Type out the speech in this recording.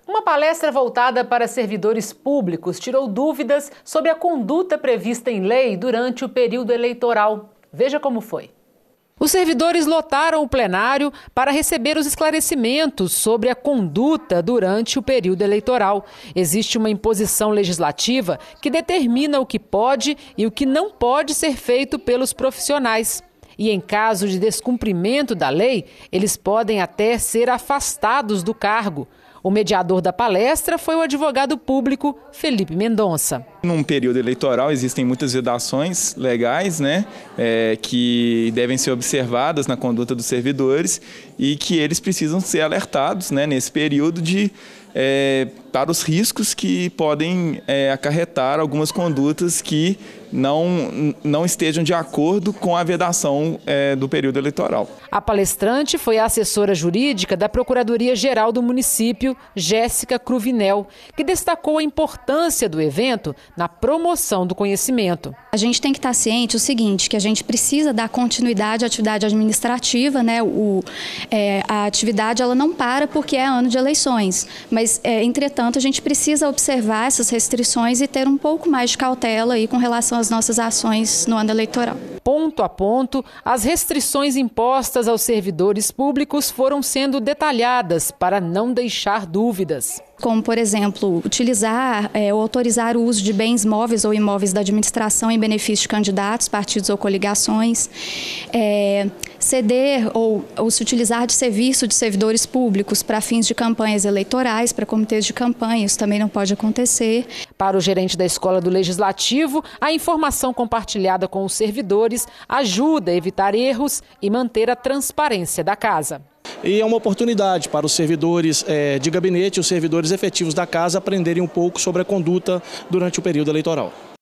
Uma palestra voltada para servidores públicos tirou dúvidas sobre a conduta prevista em lei durante o período eleitoral. Veja como foi. Os servidores lotaram o plenário para receber os esclarecimentos sobre a conduta durante o período eleitoral. Existe uma imposição legislativa que determina o que pode e o que não pode ser feito pelos profissionais. E em caso de descumprimento da lei, eles podem até ser afastados do cargo. O mediador da palestra foi o advogado público Felipe Mendonça. Num período eleitoral existem muitas vedações legais, que devem ser observadas na conduta dos servidores e que eles precisam ser alertados, nesse período para os riscos que podem acarretar algumas condutas que não estejam de acordo com a vedação do período eleitoral. A palestrante foi a assessora jurídica da Procuradoria-Geral do município, Jéssica Cruvinel, que destacou a importância do evento na promoção do conhecimento. A gente tem que estar ciente o seguinte, que a gente precisa dar continuidade à atividade administrativa, a atividade ela não para porque é ano de eleições, mas entretanto a gente precisa observar essas restrições e ter um pouco mais de cautela aí com relação às nossas ações no ano eleitoral. Ponto a ponto, as restrições impostas aos servidores públicos foram sendo detalhadas para não deixar dúvidas. Como, por exemplo, utilizar ou autorizar o uso de bens móveis ou imóveis da administração em benefício de candidatos, partidos ou coligações, ceder ou se utilizar de serviço de servidores públicos para fins de campanhas eleitorais, para comitês de campanha, isso também não pode acontecer. Para o gerente da Escola do Legislativo, a informação compartilhada com os servidores ajuda a evitar erros e manter a transparência da casa. E é uma oportunidade para os servidores de gabinete, os servidores efetivos da casa aprenderem um pouco sobre a conduta durante o período eleitoral.